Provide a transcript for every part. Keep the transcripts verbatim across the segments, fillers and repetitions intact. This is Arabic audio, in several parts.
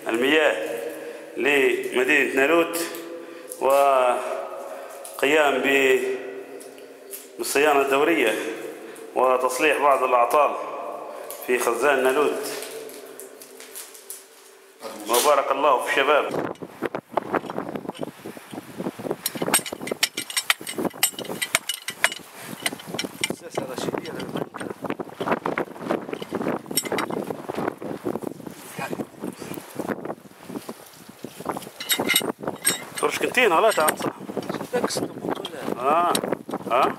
المياه لمدينة نالوت وقيام بالصيانة الدورية وتصليح بعض الأعطال في خزان نالوت. وبارك الله في الشباب. ترش كنتين ولا تعال صح؟ اه اه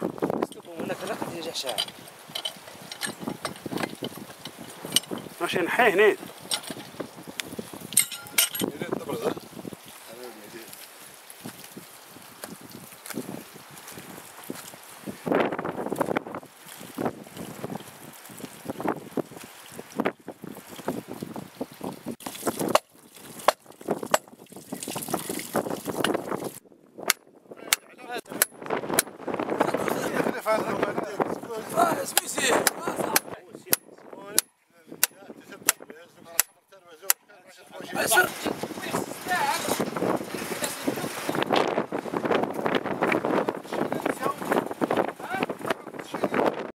ماشي نحيه هنا. فارس